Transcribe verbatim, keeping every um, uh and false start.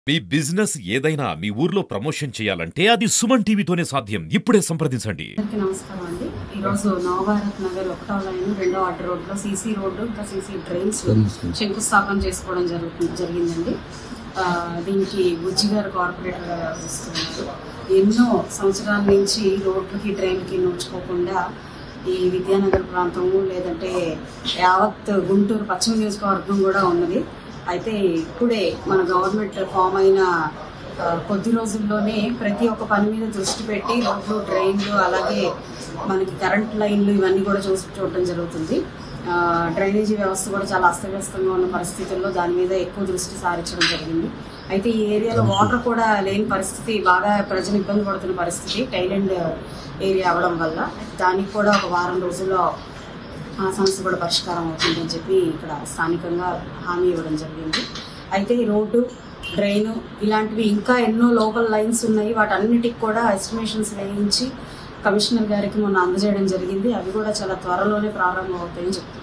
మీ business ఏదైనా మీ ఊర్లో promotion చేయాలంటే అది సుమన్ టీవీతోనే సాధ్యం. ఇప్పుడే సంప్రదించండి. అందరికీ నమస్కారం అండి. ఈరోజు నవభారత్ నగర్ ఒకటో లైన్ రెండో ఆర్డర్ రోడ్లో సీసీ రోడ్డు ఇంకా సీసీ డ్రైన్స్ శంకుస్థాపన చేసుకోవడం జరుగుతుంది జరిగిందండి. దీనికి బుజ్జి గారు కార్పొరేటర్గా వ్యవహరిస్తున్నారు. ఎన్నో సంవత్సరాల నుంచి రోడ్లకి డ్రైన్కి నోచుకోకుండా ఈ విద్యానగర్ ప్రాంతము లేదంటే యావత్ గుంటూరు పశ్చిమ నియోజకవర్గం కూడా ఉన్నది. అయితే ఇప్పుడే మన గవర్నమెంట్ ఫామ్ అయిన కొద్ది రోజుల్లోనే ప్రతి ఒక్క పని మీద దృష్టి పెట్టి రోడ్లు డ్రైన్లు అలాగే మనకి కరెంట్ లైన్లు ఇవన్నీ కూడా చూసి చూడటం జరుగుతుంది. డ్రైనేజీ వ్యవస్థ కూడా చాలా అస్తవ్యస్తంగా ఉన్న పరిస్థితుల్లో దాని మీద ఎక్కువ దృష్టి సారించడం జరిగింది. అయితే ఈ ఏరియాలో వాటర్ కూడా లేని పరిస్థితి, బాగా ప్రజలు ఇబ్బంది పడుతున్న పరిస్థితి టైలెండ్ ఏరియా అవ్వడం వల్ల దానికి కూడా ఒక వారం రోజుల్లో ఆ సమస్య కూడా పరిష్కారం అవుతుందని చెప్పి ఇక్కడ స్థానికంగా హామీ ఇవ్వడం జరిగింది. అయితే ఈ రోడ్డు డ్రైను ఇలాంటివి ఇంకా ఎన్నో లోకల్ లైన్స్ ఉన్నాయి. వాటన్నిటికి కూడా ఎస్టిమేషన్స్ వేయించి కమిషనర్ గారికి మొన్న అందజేయడం జరిగింది. అవి కూడా చాలా త్వరలోనే ప్రారంభం అవుతాయని చెప్తున్నారు.